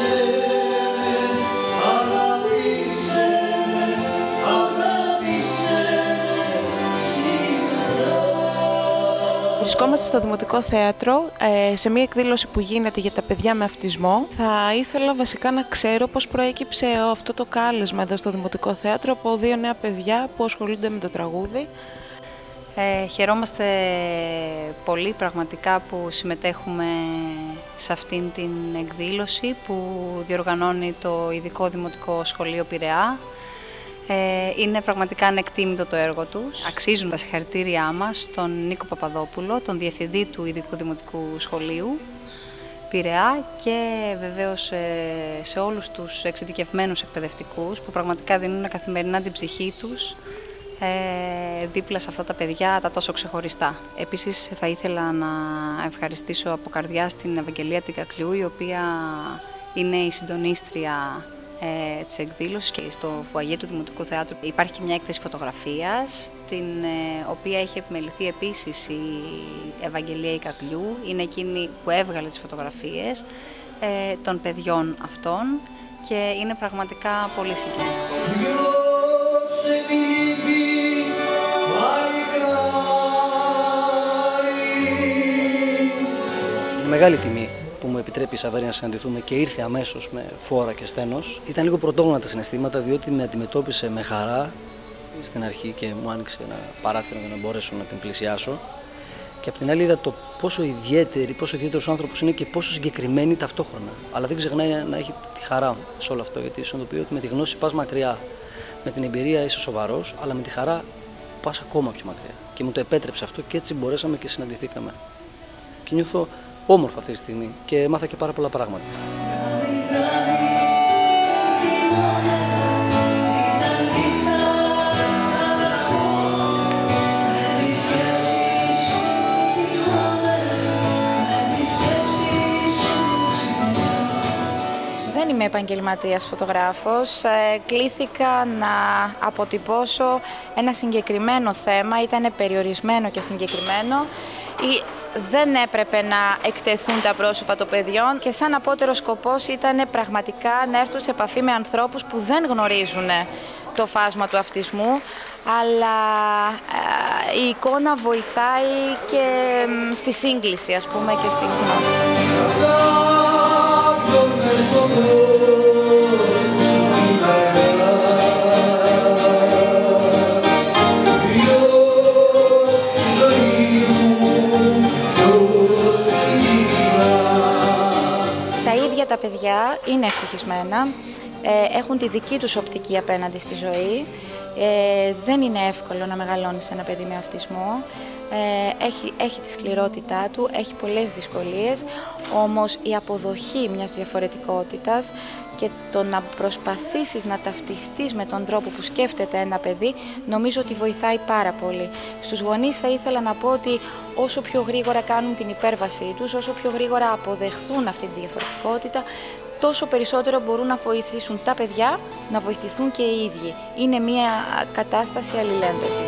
Βρισκόμαστε στο Δημοτικό Θέατρο, σε μια εκδήλωση που γίνεται για τα παιδιά με αυτισμό. Θα ήθελα βασικά να ξέρω πώς προέκυψε αυτό το κάλεσμα εδώ στο Δημοτικό Θέατρο από δύο νέα παιδιά που ασχολούνται με το τραγούδι. Χαιρόμαστε πολύ πραγματικά που συμμετέχουμε σε αυτήν την εκδήλωση που διοργανώνει το Ειδικό Δημοτικό Σχολείο Πειραιά. Είναι πραγματικά ανεκτήμητο το έργο τους. Αξίζουν τα συγχαρητήριά μας στον Νίκο Παπαδόπουλο, τον Διευθυντή του Ειδικού Δημοτικού Σχολείου Πειραιά, και βεβαίως σε όλους τους εξειδικευμένους εκπαιδευτικούς που πραγματικά δίνουν καθημερινά την ψυχή τους δίπλα σε αυτά τα παιδιά τα τόσο ξεχωριστά. Επίσης θα ήθελα να ευχαριστήσω από καρδιά στην Ευαγγελία την Κακλιού, η οποία είναι η συντονίστρια της εκδήλωσης, και στο φουαγέ του Δημοτικού Θεάτρου υπάρχει και μια έκθεση φωτογραφίας, την οποία έχει επιμεληθεί επίσης η Ευαγγελία η Κακλιού. Είναι εκείνη που έβγαλε τις φωτογραφίες των παιδιών αυτών και είναι πραγματικά πολύ συγκινητικό. Είναι μεγάλη τιμή που μου επιτρέπει η Σαβέρη να συναντηθούμε και ήρθε αμέσως με φόρα και στένος. Ήταν λίγο πρωτόγνωρα τα συναισθήματα, διότι με αντιμετώπισε με χαρά στην αρχή και μου άνοιξε ένα παράθυρο για να μπορέσω να την πλησιάσω. Και απ' την άλλη είδα το πόσο ιδιαίτερος άνθρωπος είναι και πόσο συγκεκριμένη ταυτόχρονα. Αλλά δεν ξεχνάει να έχει τη χαρά σε όλο αυτό, γιατί συνειδητοποιώ ότι με τη γνώση πας μακριά. Με την εμπειρία είσαι σοβαρός, αλλά με τη χαρά πας ακόμα πιο μακριά. Και μου το επέτρεψε αυτό και έτσι μπορέσαμε και συναντηθήκαμε. Και νιώθω όμορφα αυτή τη στιγμή και μάθα και πάρα πολλά πράγματα. Δεν είμαι επαγγελματίας φωτογράφος. Κλήθηκα να αποτυπώσω ένα συγκεκριμένο θέμα, ήταν περιορισμένο και συγκεκριμένο. Δεν έπρεπε να εκτεθούν τα πρόσωπα των παιδιών και σαν απότερος σκοπός ήταν πραγματικά να έρθουν σε επαφή με ανθρώπους που δεν γνωρίζουν το φάσμα του αυτισμού, αλλά η εικόνα βοηθάει και στη σύγκληση, ας πούμε, και στην γνώση. Τα παιδιά είναι ευτυχισμένα, έχουν τη δική τους οπτική απέναντι στη ζωή. Δεν είναι εύκολο να μεγαλώνεις ένα παιδί με αυτισμό. Έχει τη σκληρότητά του, έχει πολλές δυσκολίες, όμως η αποδοχή μιας διαφορετικότητας και το να προσπαθήσεις να ταυτιστείς με τον τρόπο που σκέφτεται ένα παιδί, νομίζω ότι βοηθάει πάρα πολύ. Στους γονείς θα ήθελα να πω ότι όσο πιο γρήγορα κάνουν την υπέρβασή τους, όσο πιο γρήγορα αποδεχθούν αυτή τη διαφορετικότητα, τόσο περισσότερο μπορούν να βοηθήσουν τα παιδιά, να βοηθηθούν και οι ίδιοι. Είναι μια κατάσταση αλληλένδετη.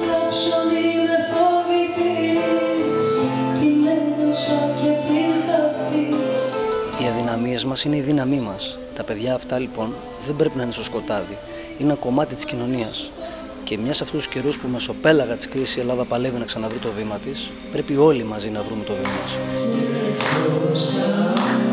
Οι αδυναμίες μας είναι η δύναμή μας. Τα παιδιά αυτά λοιπόν δεν πρέπει να είναι στο σκοτάδι. Είναι ένα κομμάτι της κοινωνίας. Και μια σε αυτούς τους καιρούς που μεσοπέλαγα της κρίσης η Ελλάδα παλεύει να ξαναβρει το βήμα της, πρέπει όλοι μαζί να βρούμε το βήμα μας.